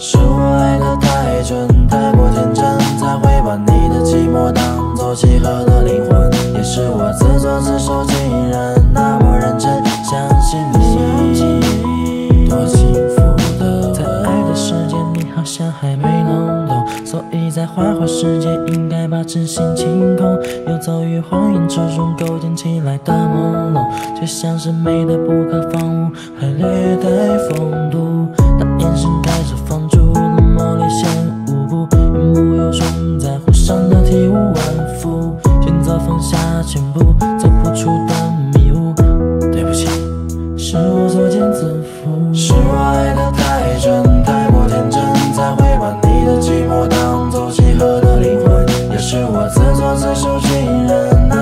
是我爱得太蠢，太过天真，才会把你的寂寞当作契合的灵魂。也是我自作自受，竟然那么认真相信你，多幸福的我。在爱的世界，你好像还没弄懂，所以在花花世界应该把真心清空。游走于谎言之中，构建起来的朦胧，却像是美的不可方物，还略带风度。当眼神开始放逐，冷漠略显无辜，言不由衷，在乎伤得体无完肤，选择放下全部，走不出的迷雾。对不起，是我作茧自缚，是我爱得太真，太过天真，才会把你的寂寞当作契合的灵魂。也是我自作自受，竟然